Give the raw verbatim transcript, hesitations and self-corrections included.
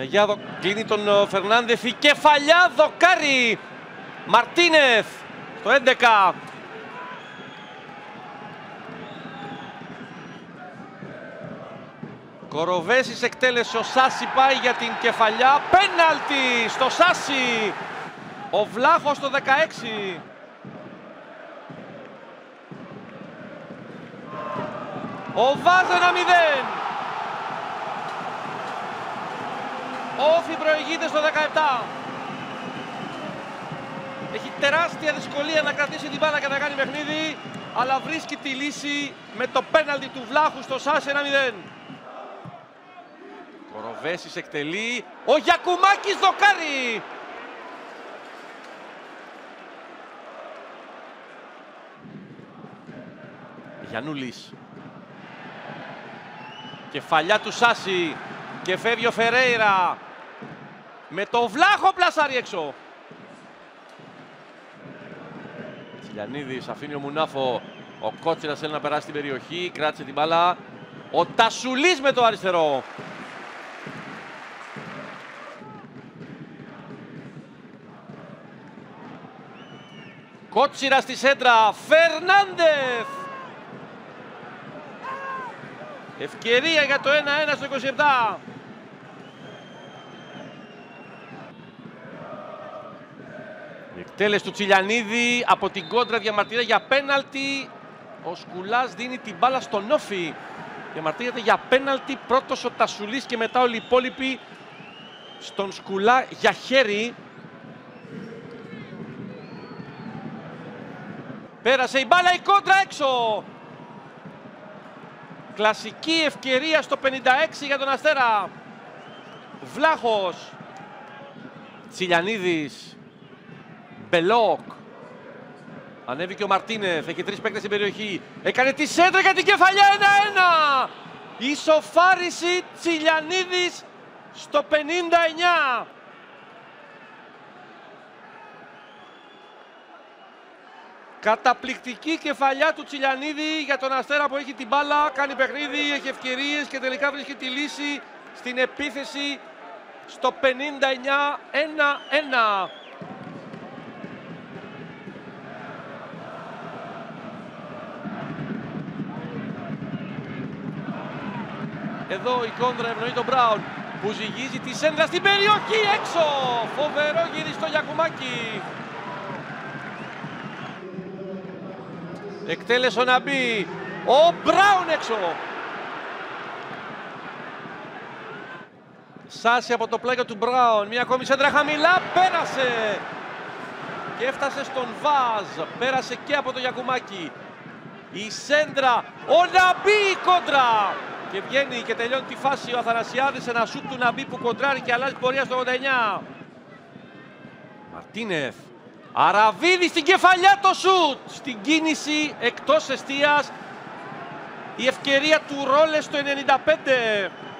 Παναγιάδο κλείνει τον Φερνάνδεθ, η κεφαλιά, δοκάρι. Μαρτίνεθ στο έντεκα. Κοροβέσης εκτέλεσε, ο Σάση πάει για την κεφαλιά, πέναλτι στο Σάση. Ο Βλάχος στο δεκαέξι. Ο Βάζο ένα μηδέν. Όφι προηγείται στο δεκαεπτά. Έχει τεράστια δυσκολία να κρατήσει την μπάλα και να κάνει παιχνίδι, αλλά βρίσκει τη λύση με το πέναλτι του Βλάχου στο Σάση ένα μηδέν. Κοροβέσης εκτελεί, ο Γιακουμάκης δοκάρι. Γιαννούλης. Κεφαλιά του Σάση και φεύγει ο Φερέιρα. Με το Βλάχο πλασάρει έξω. Τσιλιανίδης αφήνει ο Μουνάφο. Ο Κότσιρας θέλει να περάσει την περιοχή, κράτησε την μπάλα. Ο Τασουλής με το αριστερό. Κότσιρα στη σέντρα, Φερνάνδεθ. Ευκαιρία για το ένα ένα στο είκοσι επτά. Η εκτέλεση του Τσιλιανίδη από την κόντρα διαμαρτυρία για πέναλτι. Ο Σκουλάς δίνει την μπάλα στον Όφι. Διαμαρτύρεται για πέναλτι, πρώτος ο Τασουλής και μετά όλοι οι υπόλοιποι στον Σκουλά για χέρι. Πέρασε η μπάλα, η κόντρα έξω. Κλασική ευκαιρία στο πενήντα έξι για τον Αστέρα. Βλάχος. Τσιλιανίδης. Μπελόκ. Ανέβηκε ο Μαρτίνεθ, έχει τρεις παίκτες στην περιοχή. Έκανε τη σέντρα για την κεφαλιά, ένα ένα. Ισοφάριση Τσιλιανίδης στο πενήντα εννιά. Καταπληκτική κεφαλιά του Τσιλιανίδη για τον Αστέρα που έχει την μπάλα, κάνει παιχνίδι, έχει ευκαιρίες και τελικά βρίσκει τη λύση στην επίθεση στο πενήντα εννιά, ένα ένα. Εδώ η κόντρα ευνοεί τον Μπράουν που ζυγίζει τη σέντρα στην περιοχή έξω. Φοβερό γύριστο Γιακουμάκη. Εκτέλεσε ο Ναμπή. Ο Μπράουν έξω. Σάση από το πλάγιο του Μπράουν. Μια ακόμη σέντρα χαμηλά. Πέρασε. Και έφτασε στον Βάζ. Πέρασε και από το Γιακουμάκη. Η σέντρα. Ο Ναμπή κόντρα. Και βγαίνει και τελειώνει τη φάση ο Αθανασιάδης. Ένα σουτ του Ναμπή που κοντράρει και αλλάζει πορεία στο ογδόντα εννιά. Μαρτίνεθ. Αραβίδη στην κεφαλιά το σουτ. Στην κίνηση εκτός εστίας. Η ευκαιρία του Ρόλε στο ενενήντα πέντε.